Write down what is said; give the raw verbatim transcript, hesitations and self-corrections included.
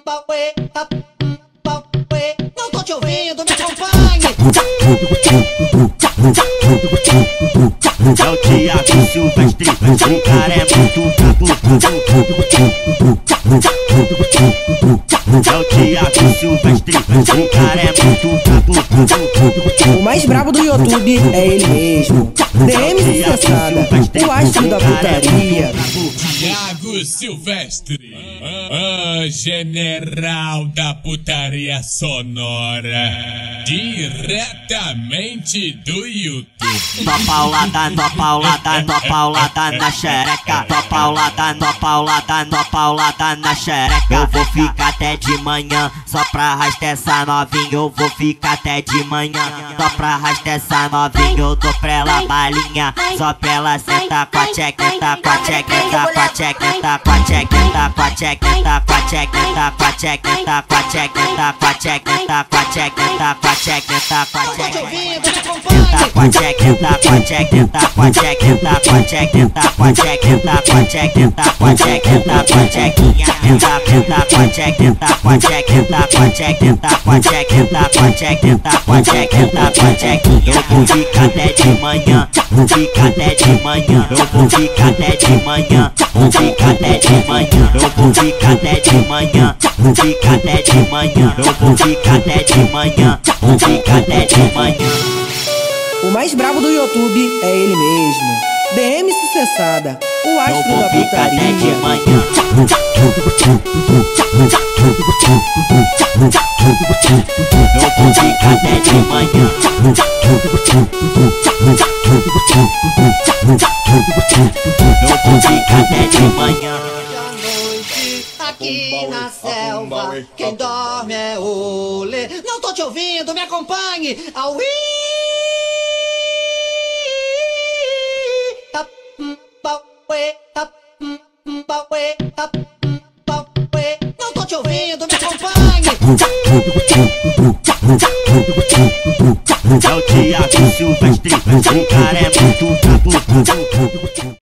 Não tô te ouvindo, me acompanhe. É o Thiago Silvestre, o cara é muito brabo. É o Thiago Silvestre, o cara é muito brabo. O mais brabo do YouTube é ele mesmo. D M Sucessada, o astro da putaria. Thiago Silvestre, o general da putaria sonora, diretamente do YouTube. Tô paulada, tô paulada, tô paulada na xereca. Tô paulada, tô paulada, tô paulada na xereca. Eu vou ficar até de manhã, só pra arrastar essa novinha. Eu vou ficar até de manhã, só pra arrastar essa novinha. Eu dou pra ela balinha, só pra ela sentar com a tchequeta, com a tchequeta, com a tchequeta, com a tchequeta, com a tchequeta, com a tchequeta, com a tchequeta, com a tchequeta, com a tchequeta, com a tchequeta, com a tchequeta, com a Não tô te tchequeta. ouvindo, me acompanhe. Com a tchequeta, com a tchequeta, com a tchequeta, com a tchequeta, com a tchequeta, com a tchequeta, com a tchequeta, com a tchequinha. Tchequeta, com a tchequeta, com a tchequeta, com a tchequeta, com a tchequeta, com a tchequeta, com a tchequeta, com a tchequinha. Eu vou ficar até de manhã, vou ficar até de manhã. Eu vou ficar até de manhã, vou ficar até de manhã. Eu vou ficar até de manhã, vou ficar até de manhã. Eu vou ficar até de manhã, vou ficar até de manhã. O mais brabo do YouTube é ele mesmo. D M Sucessada, o astro da putaria. manhã. Eu vou ficar até de manhã. Eu vou ficar até de manhã. Noite aqui na selva, quem dorme é o lê. Não tô te ouvindo, me acompanhe. Auí! Não tô te ouvindo, me acompanhe. É o Thiago Silvestre, o cara é muito brabo.